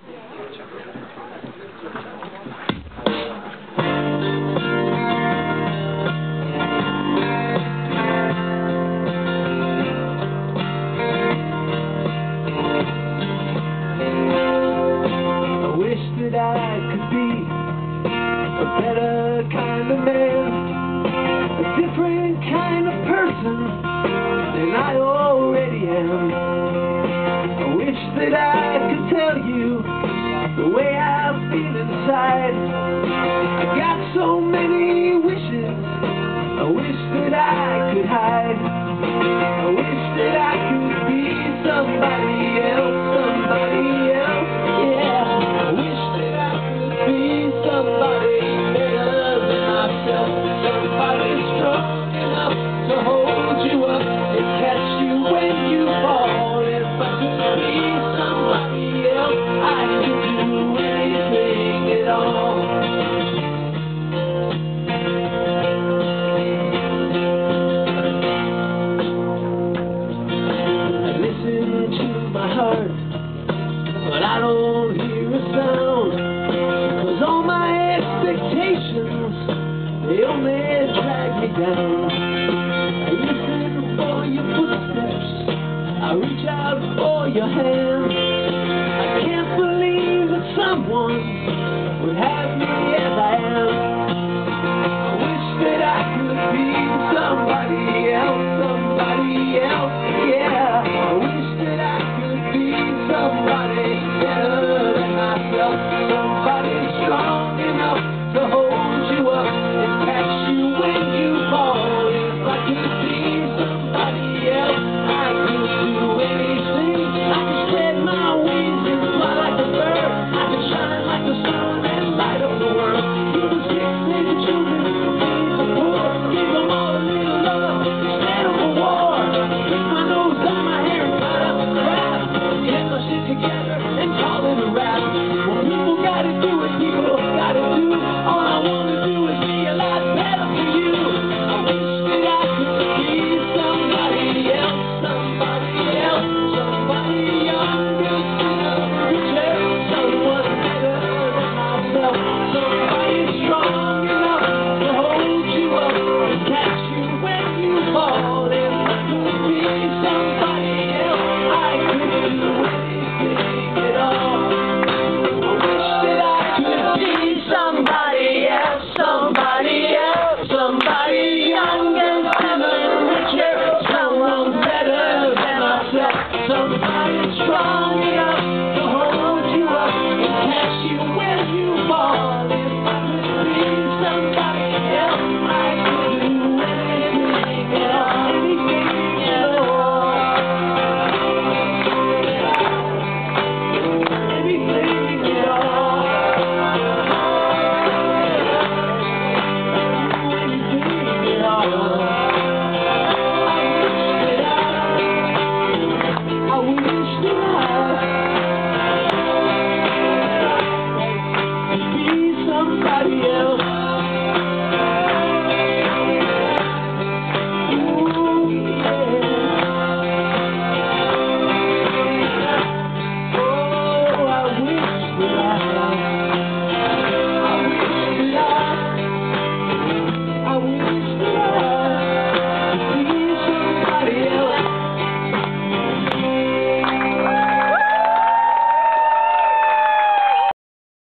That I could be a better kind of man, a different kind of person than I already am. I wish that I could tell you the way I feel inside. I got so many wishes, I wish that I could hide. I wish that I could be somebody else, somebody else, yeah. I wish that I could be somebody better than myself, somebody strong enough to hold you up and catch you when you fall. If I could be somebody else, I could do anything at all. I listen to my heart, but I don't hear a sound, 'cause all my expectations, they only drag me down. I listen for your footsteps, I reach out for your hand. I can't believe that someone would have me as I am. I wish that I could be somebody else, yeah. I wish that I could be somebody better than myself, somebody strong enough to hold you up and catch you when you fall. If I could be somebody else, I could do anything. I could spread my wings and fly like a bird. I could shine like the sun and light up the world. Give the sick, naked children, feed the poor, give them all a little love instead of a war. Take my nose, dye my hair, and cut out the crap. Get my shit together and call it a rap.